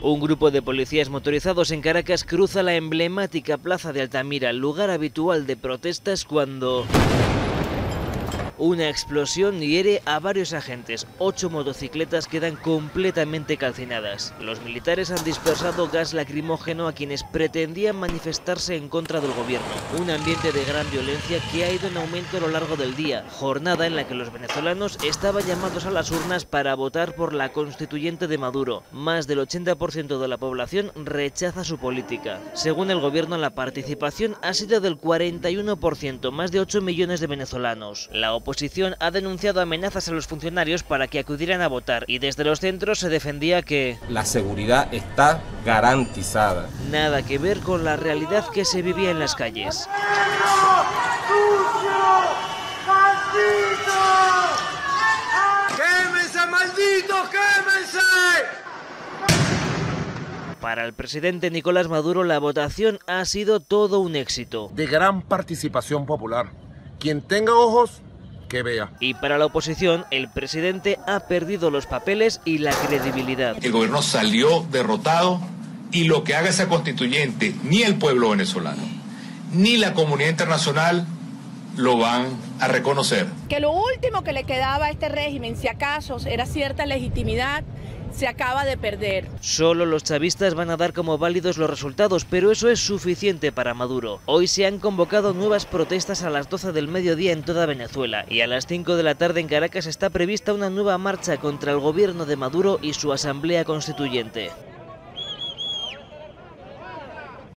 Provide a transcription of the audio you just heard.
Un grupo de policías motorizados en Caracas cruza la emblemática plaza de Altamira, lugar habitual de protestas, cuando una explosión hiere a varios agentes. 8 motocicletas quedan completamente calcinadas. Los militares han dispersado gas lacrimógeno a quienes pretendían manifestarse en contra del gobierno. Un ambiente de gran violencia que ha ido en aumento a lo largo del día, jornada en la que los venezolanos estaban llamados a las urnas para votar por la constituyente de Maduro. Más del 80% de la población rechaza su política. Según el gobierno, la participación ha sido del 41%, más de 8 millones de venezolanos. La oposición ha denunciado amenazas a los funcionarios para que acudieran a votar, y desde los centros se defendía que la seguridad está garantizada. Nada que ver con la realidad que se vivía en las calles. ¡Quémense, malditos, quémense! Para el presidente Nicolás Maduro, la votación ha sido todo un éxito. De gran participación popular. Quien tenga ojos, que vea. Y para la oposición, el presidente ha perdido los papeles y la credibilidad. El gobierno salió derrotado y lo que haga esa constituyente, ni el pueblo venezolano, ni la comunidad internacional lo van a reconocer. Que lo último que le quedaba a este régimen, si acaso era cierta legitimidad, se acaba de perder. Solo los chavistas van a dar como válidos los resultados, pero eso es suficiente para Maduro. Hoy se han convocado nuevas protestas a las 12 del mediodía en toda Venezuela, y a las 5 de la tarde en Caracas está prevista una nueva marcha contra el gobierno de Maduro y su asamblea constituyente.